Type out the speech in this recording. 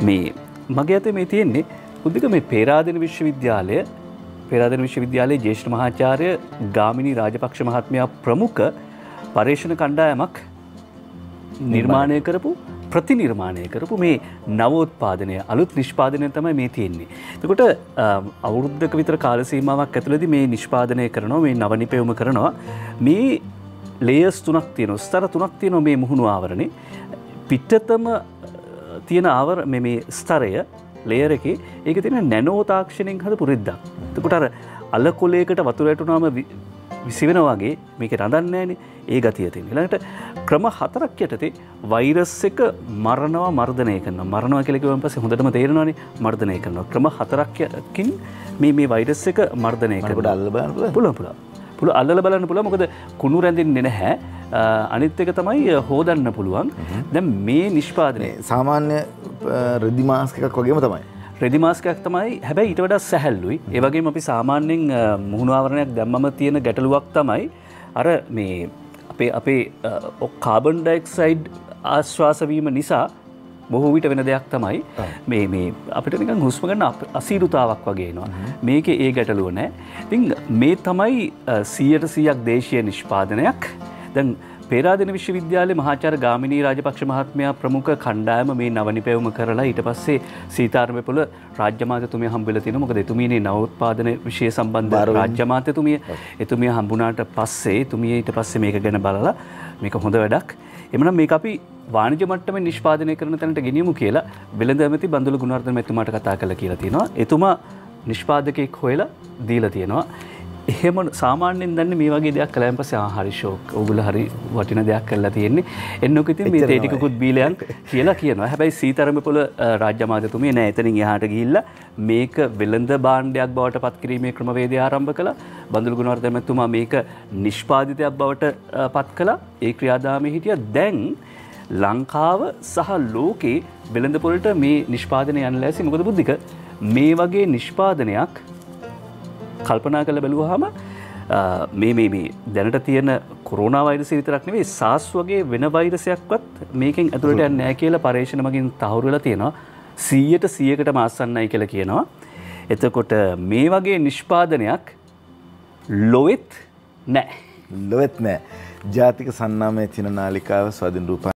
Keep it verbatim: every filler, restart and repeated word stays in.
මේ මගේ අතේ මේ තියෙන්නේ උද්දික මේ පේරාදෙණි විශ්වවිද්‍යාලය පේරාදෙණි විශ්වවිද්‍යාලයේ ජ්‍යෙෂ්ඨ මහාචාර්ය ගාමිණී රාජපක්ෂ මහත්මයා ප්‍රමුඛ පර්යේෂණ කණ්ඩායමක් නිර්මාණය කරපු ප්‍රතිනිර්මාණය කරපු මේ නවෝත්පාදනය අලුත් නිෂ්පාදනය තමයි මේ තියෙන්නේ. එතකොට අවුරුද්දක විතර කාල සීමාවක් ඇතුළතදී මේ නිෂ්පාදනය කරනවා මේ නව නිපැයුම කරනවා මේ ලේයර්ස් තුනක් තියෙනවා ස්තර තුනක් තියෙනවා මේ මුහුණු ආවරණේ පිටතම තියෙන ආවර මේ මේ ස්තරය ලේයර් එකේ ඒක තියෙන නැනෝ තාක්ෂණයෙන් හදපු රිද්දක්. එතකොට අර අල කොලයකට වතුර වැටුනාම විසිවෙනා වගේ මේක රඳන්නේ නැහනේ ඒ ගතිය තියෙන. ඊළඟට ක්‍රම හතරක් යටතේ වෛරස් එක මරනවා මර්ධනය කරනවා. මරනවා කියලා කිව්වන් පස්සේ හොඳටම තේරෙනවානේ මර්ධනය කරනවා. ක්‍රම හතරක්කින් මේ මේ වෛරස් එක මර්ධනය කරනවා. අල්ල බලන්න පුළුවන්. පුළුවන්. පුළුවන් අල්ලලා බලන්න පුළුවන්. මොකද කුණු රැඳෙන්නේ නැහැ. අනිත් එක තමයි හොදන්න පුළුවන්. දැන් මේ නිෂ්පාදනයේ සාමාන්‍ය රෙදි මාස්ක් එකක් වගේම තමයි. රෙදි මාස්ක් එකක් තමයි. හැබැයි ඊට වඩා සැහැල්ලුයි. ඒ වගේම අපි සාමාන්‍යයෙන් මුහුණු ආවරණයක් දැම්මම තියෙන ගැටලුවක් තමයි අර මේ අපේ අපේ කාබන් ඩයොක්සයිඩ් ආශ්වාස වීම නිසා බොහෝ විට වෙන දෙයක් තමයි මේ මේ අපිට නිකන් හුස්ම ගන්න අසීරුතාවක් වගේ එනවා. මේකේ ඒ ගැටලුව නැහැ. ඉතින් මේ තමයි සීයට සීයක් දේශීය නිෂ්පාදනයක්. දැන් පේරාදෙණි විශ්වවිද්‍යාලයේ මහාචාර්ය ගාමිණී රාජපක්ෂ මහත්මයා ප්‍රමුඛ කණ්ඩායම මේ නව නිපැයුම කරලා ඊට පස්සේ සීතාරමේ පොළ රාජ්‍ය අමාත්‍යතුමිය හම්බෙලා තිනවා. මොකද එතුමියනේ නවෝත්පාදන විෂය සම්බන්ධ රාජ්‍ය අමාත්‍යතුමිය. එතුමිය හම්බුණාට පස්සේ එතුමිය ඊට පස්සේ මේක ගැන බලලා මේක හොඳ වැඩක්. එමනම් මේක අපි වාණිජ්‍ය මට්ටමේ නිෂ්පාදනය කරන තැනට ගෙනියමු කියලා වෙළඳ ඇමති බන්දුල ගුණවර්ධන මැතිතුමාට කතා කරලා කියලා තියෙනවා. එතුමා නිෂ්පාදකයෙක් හොයලා දීලා තියෙනවා. එහෙම සාමාන්‍යයෙන් දන්නේ මේ වගේ දෙයක් කළාන් පස්සේ ආ හරි ෂෝක්. ඕගොල්ලෝ හරි වටින දෙයක් කරලා තියෙන්නේ. එන්නකො ඉතින් මේ තේ ටිකකුත් බීලයන් කියලා කියනවා. හැබැයි සීතාරමේ පොළ රාජ්‍ය අමාත්‍යතුමිය නෑ එතනින් එහාට ගිහිල්ලා මේක වෙළඳ භාණ්ඩයක් බවට පත් කිරීමේ ක්‍රමවේදය ආරම්භ කළා. බන්දුල ගුණවර්ධන මැතිතුමා මේක නිෂ්පාදිතයක් බවට පත් කළා. ඒ ක්‍රියාදාමයේ හිටියා. දැන් ලංකාව සහ ලෝකේ වෙළඳ පොළට මේ නිෂ්පාදනය යන ලෑසි. මොකද බුද්ධික මේ වගේ නිෂ්පාදනයක් කල්පනා කරලා බැලුවාම මේ මේ මේ දැනට තියෙන කොරෝනා වෛරසය විතරක් නෙවෙයි SARS වගේ වෙන වෛරසයක්වත් මේකෙන් ඇතුළට යන්නේ නැහැ කියලා පරීක්ෂණ මගින් තහවුරු වෙලා තියෙනවා. සීයට සීයකටම ආසන්නයි කියලා කියනවා. එතකොට මේ වගේ නිෂ්පාදනයක් ලොවෙත් නැහැ. ලොවෙත් නැහැ. ජාතික සන්නාමයේ තියෙන නාලිකාව ස්වාධීන රූප